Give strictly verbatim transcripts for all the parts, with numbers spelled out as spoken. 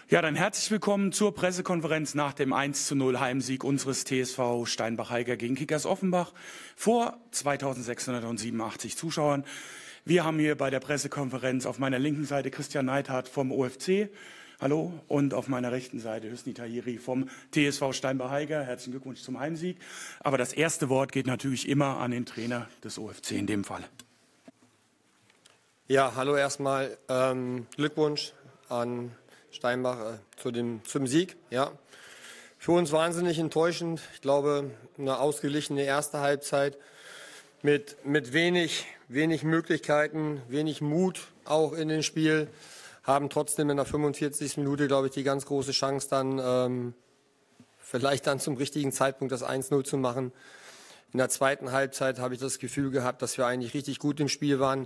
Ja, dann herzlich willkommen zur Pressekonferenz nach dem eins zu null Heimsieg unseres T S V Steinbach-Heiger gegen Kickers Offenbach vor zweitausendsechshundertsiebenundachtzig Zuschauern. Wir haben hier bei der Pressekonferenz auf meiner linken Seite Christian Neidhardt vom O F C. Hallo. Und auf meiner rechten Seite Hüsni Tahiri vom T S V Steinbach-Heiger. Herzlichen Glückwunsch zum Heimsieg. Aber das erste Wort geht natürlich immer an den Trainer des O F C in dem Fall. Ja, hallo erstmal. Ähm, Glückwunsch an Steinbach äh, zu dem, zum Sieg. Ja. Für uns wahnsinnig enttäuschend. Ich glaube, eine ausgeglichene erste Halbzeit mit, mit wenig, wenig Möglichkeiten, wenig Mut auch in dem Spiel. Haben trotzdem in der fünfundvierzigsten Minute, glaube ich, die ganz große Chance, dann ähm, vielleicht dann zum richtigen Zeitpunkt das eins null zu machen. In der zweiten Halbzeit habe ich das Gefühl gehabt, dass wir eigentlich richtig gut im Spiel waren.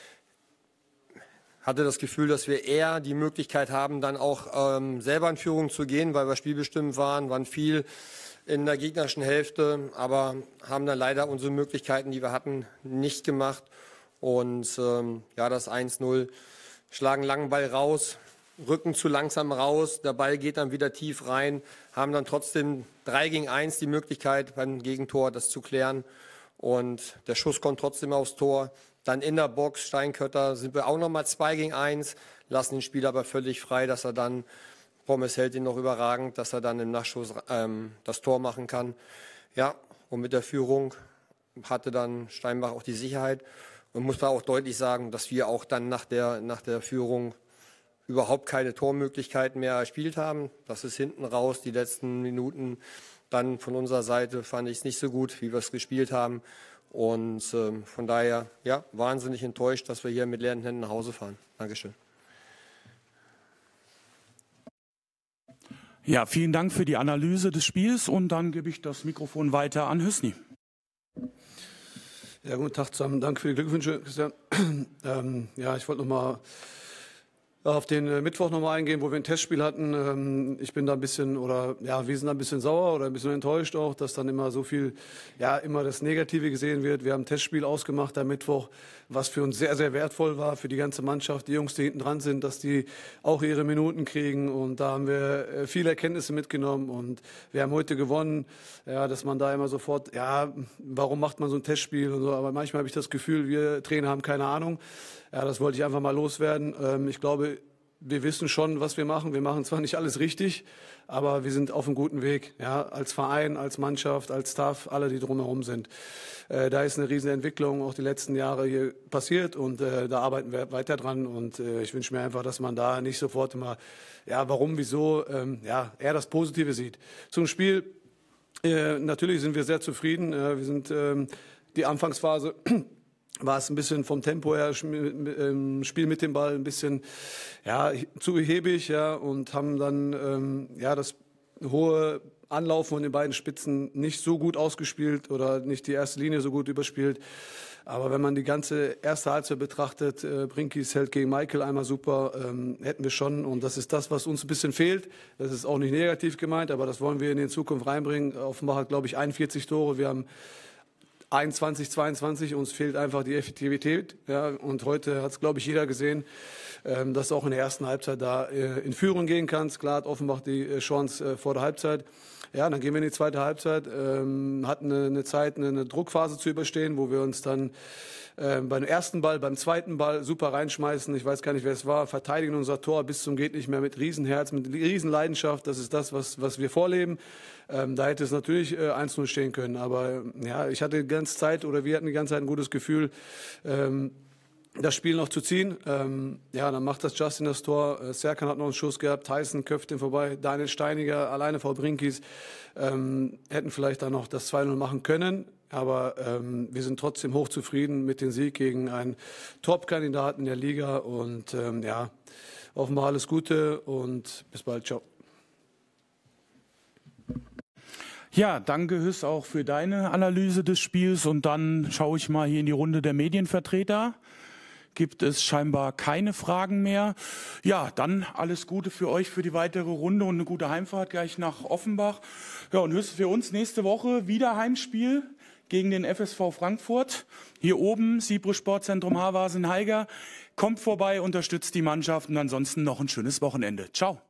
Hatte das Gefühl, dass wir eher die Möglichkeit haben, dann auch ähm, selber in Führung zu gehen, weil wir spielbestimmt waren, waren viel in der gegnerischen Hälfte, aber haben dann leider unsere Möglichkeiten, die wir hatten, nicht gemacht. Und ähm, ja, das eins null, schlagen langen Ball raus, rücken zu langsam raus, der Ball geht dann wieder tief rein, haben dann trotzdem drei gegen eins die Möglichkeit beim Gegentor das zu klären. Und der Schuss kommt trotzdem aufs Tor. Dann in der Box, Steinkötter, sind wir auch nochmal zwei gegen eins, lassen den Spieler aber völlig frei, dass er dann, Pommes hält ihn noch überragend, dass er dann im Nachschuss ähm, das Tor machen kann. Ja, und mit der Führung hatte dann Steinbach auch die Sicherheit. Und muss man auch deutlich sagen, dass wir auch dann nach der, nach der Führung überhaupt keine Tormöglichkeiten mehr erspielt haben. Das ist hinten raus, die letzten Minuten. Dann von unserer Seite fand ich es nicht so gut, wie wir es gespielt haben. Und ähm, von daher, ja, wahnsinnig enttäuscht, dass wir hier mit leeren Händen nach Hause fahren. Dankeschön. Ja, vielen Dank für die Analyse des Spiels und dann gebe ich das Mikrofon weiter an Hüsni. Ja, guten Tag zusammen. Danke für die Glückwünsche, Christian. ähm, ja, ich wollte noch mal auf den äh, Mittwoch noch mal eingehen, wo wir ein Testspiel hatten. Ähm, ich bin da ein bisschen, oder ja, wir sind da ein bisschen sauer oder ein bisschen enttäuscht auch, dass dann immer so viel, ja, immer das Negative gesehen wird. Wir haben ein Testspiel ausgemacht am Mittwoch, was für uns sehr, sehr wertvoll war, für die ganze Mannschaft. Die Jungs, die hinten dran sind, dass die auch ihre Minuten kriegen. Und da haben wir äh, viele Erkenntnisse mitgenommen. Und wir haben heute gewonnen, ja, dass man da immer sofort, ja, warum macht man so ein Testspiel und so. Aber manchmal habe ich das Gefühl, wir Trainer haben keine Ahnung. Ja, das wollte ich einfach mal loswerden. Ähm, ich glaube, wir wissen schon, was wir machen. Wir machen zwar nicht alles richtig, aber wir sind auf einem guten Weg. Ja, als Verein, als Mannschaft, als Staff, alle, die drumherum sind. Äh, da ist eine riesen Entwicklung auch die letzten Jahre hier passiert und äh, da arbeiten wir weiter dran. Und äh, ich wünsche mir einfach, dass man da nicht sofort immer, ja, warum, wieso, ähm, ja, eher das Positive sieht. Zum Spiel, äh, natürlich sind wir sehr zufrieden. Äh, wir sind ähm, die Anfangsphase war es ein bisschen vom Tempo her, im Spiel mit dem Ball ein bisschen, ja, zu behäbig, ja, und haben dann, ähm, ja, das hohe Anlaufen von den beiden Spitzen nicht so gut ausgespielt oder nicht die erste Linie so gut überspielt. Aber wenn man die ganze erste Halbzeit betrachtet, äh, Brinkis hält gegen Michael einmal super, ähm, hätten wir schon. Und das ist das, was uns ein bisschen fehlt. Das ist auch nicht negativ gemeint, aber das wollen wir in die Zukunft reinbringen. Offenbach hat, glaube ich, einundvierzig Tore. Wir haben einundzwanzig, zweiundzwanzig, uns fehlt einfach die Effektivität. Ja, und heute hat es, glaube ich, jeder gesehen, ähm, dass du auch in der ersten Halbzeit da äh, in Führung gehen kannst. Klar hat Offenbach die äh, Chance äh, vor der Halbzeit. Ja, dann gehen wir in die zweite Halbzeit, ähm, hatten eine, eine Zeit, eine, eine Druckphase zu überstehen, wo wir uns dann äh, beim ersten Ball, beim zweiten Ball super reinschmeißen. Ich weiß gar nicht, wer es war, verteidigen unser Tor bis zum geht nicht mehr mit Riesenherz, mit Riesenleidenschaft. Das ist das, was, was wir vorleben. Ähm, da hätte es natürlich äh, eins null stehen können. Aber ja, ich hatte die ganze Zeit, oder wir hatten die ganze Zeit ein gutes Gefühl, ähm, das Spiel noch zu ziehen. Ähm, ja, dann macht das Justin das Tor. Äh, Serkan hat noch einen Schuss gehabt, Tyson köpft den vorbei, Daniel Steiniger, alleine vor Brinkis, ähm, hätten vielleicht dann noch das zwei null machen können. Aber ähm, wir sind trotzdem hochzufrieden mit dem Sieg gegen einen Top-Kandidaten in der Liga. Und ähm, ja, offenbar alles Gute und bis bald. Ciao. Ja, danke Hüss auch für deine Analyse des Spiels. Und dann schaue ich mal hier in die Runde der Medienvertreter. Gibt es scheinbar keine Fragen mehr. Ja, dann alles Gute für euch für die weitere Runde und eine gute Heimfahrt gleich nach Offenbach. Ja, und Hüss, für uns nächste Woche wieder Heimspiel gegen den F S V Frankfurt. Hier oben, Sibro Sportzentrum Havasen-Heiger. Kommt vorbei, unterstützt die Mannschaft und ansonsten noch ein schönes Wochenende. Ciao.